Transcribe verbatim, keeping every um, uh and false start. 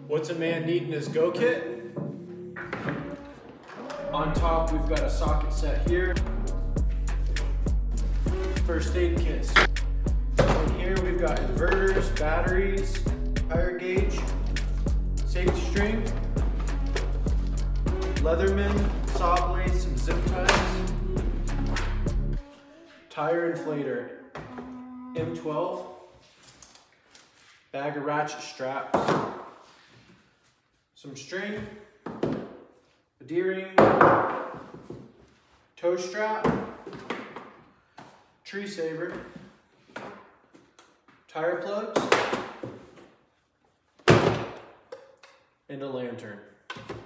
What's a man need in his go kit? On top, we've got a socket set here. First aid kits. In here, we've got inverters, batteries, tire gauge, safety string, Leatherman, saw blades, some zip ties, tire inflator, M twelve, bag of ratchet straps, some string, a D-ring, toe strap, tree saver, tire plugs, and a lantern.